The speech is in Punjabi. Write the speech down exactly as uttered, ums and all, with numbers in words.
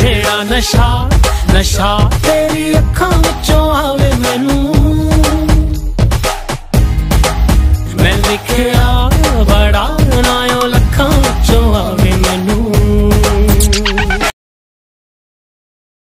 जेड़ा नशा नशा तेरी अखां विचों आवे मैनू मैं लिखिया